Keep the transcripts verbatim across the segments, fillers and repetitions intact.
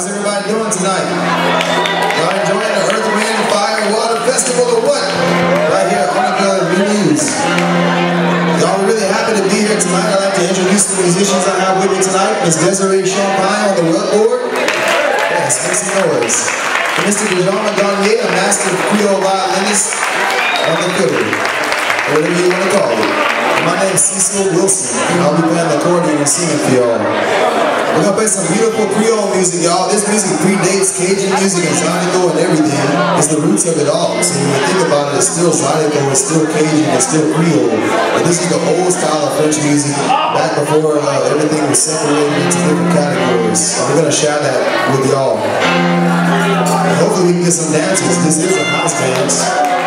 How's everybody doing tonight? Y'all enjoying the Earth, Wind, Fire, Water Festival or what? Right here on the News. Y'all are really happy to be here tonight. I'd like to introduce the musicians I have with me tonight. Miz Desiree Champagne on the rugboard. Yes, make some noise. And Mister Dejama Garnier, a master Creole violinist on the fiddle. Whatever you want to call it. My name is Cecil Wilson, and I'll be playing the accordion and singing for y'all. We're going to play some beautiful Creole music, y'all. This music predates Cajun music and Zydeco and everything. It's the roots of it all. So when you think about it, it's still Zydeco, it's still Cajun, it's still Creole. But this is the old style of French music, back before uh, everything was separated into different categories. So we're going to share that with y'all. Hopefully we can get some dancers. This is a house dance.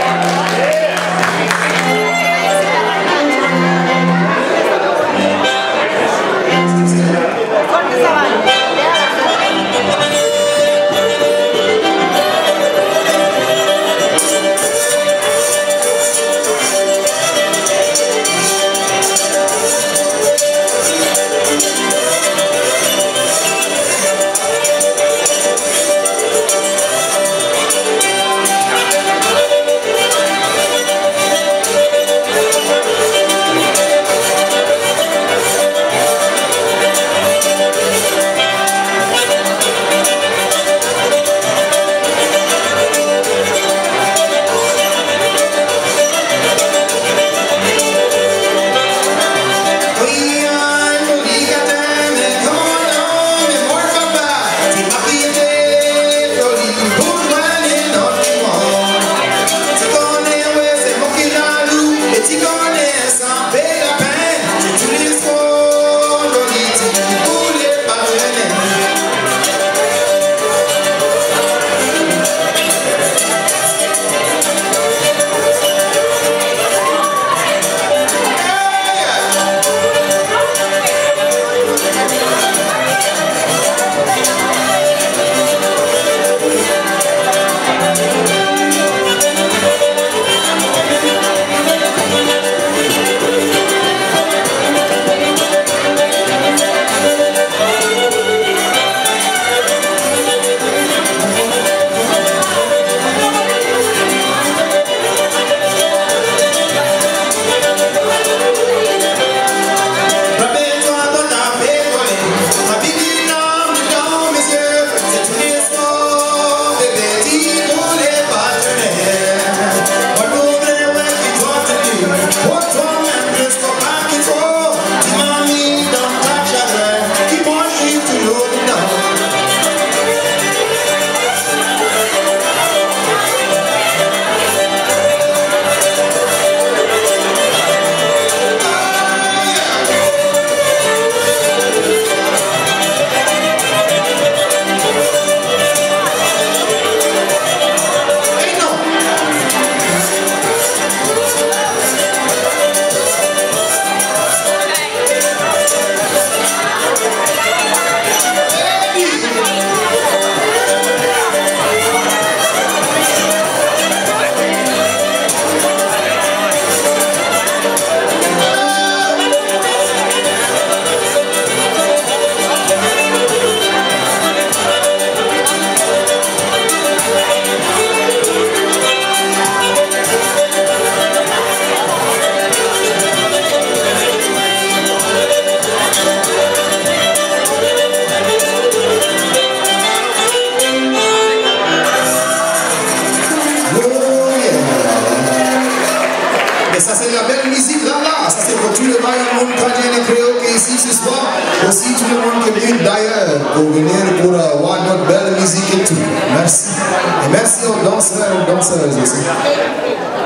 Ça c'est la belle musique là là, ça c'est pour tous les vaillants monde canadiens et créoles qui ici ce soir, aussi tout le monde qui est venu d'ailleurs pour venir pour uh, voir notre belle musique et tout. Merci. Et merci aux danseurs et danseuses aussi.